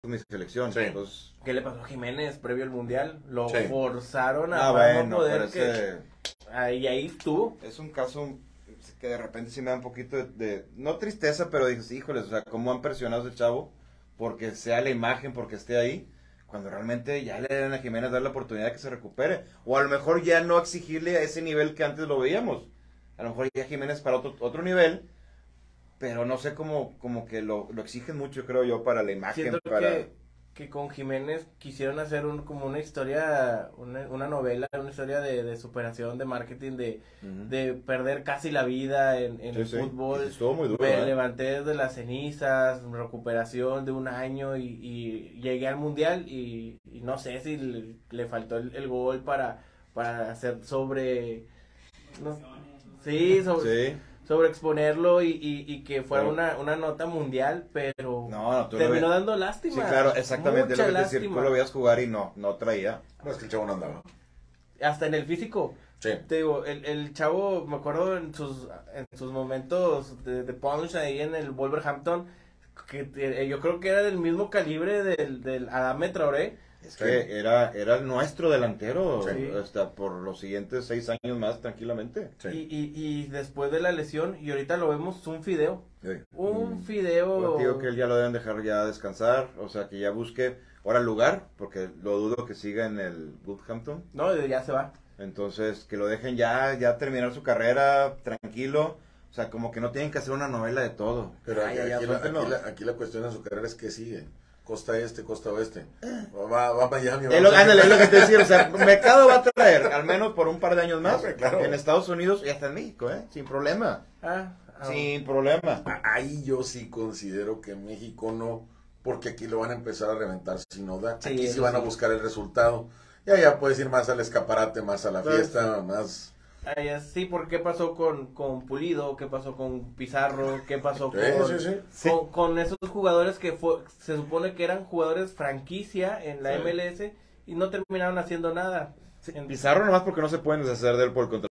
mi selección. Sí. Entonces, ¿Qué le pasó a Jiménez previo al Mundial? Lo Sí. forzaron a bueno, no poder pero ese ahí estuvo. es un caso que de repente sí me da un poquito no tristeza, pero dices, híjoles, o sea, cómo han presionado a ese chavo porque sea la imagen, porque esté ahí, cuando realmente ya le deben a Jiménez dar la oportunidad de que se recupere, o a lo mejor ya no exigirle a ese nivel que antes lo veíamos, a lo mejor ya Jiménez para otro nivel, pero no sé como que lo exigen mucho, creo yo, para la imagen, Siento para... que con Jiménez quisieron hacer como una historia, una novela, una historia de superación, de marketing, Ujú. de perder casi la vida en Sí, el sí. fútbol. Y estuvo muy duro, Me levanté desde las cenizas, recuperación de un año y llegué al Mundial y no sé si le faltó el gol para hacer sobre... No, sí, Sí. sobre exponerlo y que fuera Pero- una nota mundial, pero No, tú lo terminó ves- dando lástima. Sí, claro, exactamente, Mucha lo que te decía, lástima. tú lo veías jugar y no traía. No, es que el chavo no andaba. Hasta en el físico. Sí. Te digo, el chavo, me acuerdo en sus momentos de punch ahí en el Wolverhampton, que yo creo que era del mismo calibre del Adame Traoré. Es Sí. que era el nuestro delantero Sí. hasta por los siguientes 6 años más tranquilamente. Sí. Y después de la lesión, y ahorita lo vemos un fideo. Sí. Un Pues fideo. digo que él ya lo deben dejar ya descansar, o sea que ya busque ahora lugar, porque lo dudo que siga en el Wolverhampton. No, ya se va. Entonces que lo dejen ya terminar su carrera tranquilo, o sea como que no tienen que hacer una novela de todo. Pero Ay, ya, aquí, suéltalo. aquí la cuestión de su carrera es que sigue. Costa este, costa oeste. Va a Miami. Ándale, es lo que te decía, o sea, Mercado va a traer, al menos por un par de años más, Hombre, claro. en Estados Unidos y hasta en México, sin problema. Sin problema. Ahí yo sí considero que México no, porque aquí lo van a empezar a reventar si no da. Sí, Aquí sí eso van a sí. buscar el resultado. Ya puedes ir más al escaparate, más a la Pues, fiesta, más... Sí, porque ¿qué pasó con Pulido? ¿Qué pasó con Pizarro? ¿Qué pasó Sí. con esos jugadores que se supone que eran jugadores franquicia en la Sí. MLS y no terminaron haciendo nada? Pizarro nomás porque no se pueden deshacer de él por el contrato.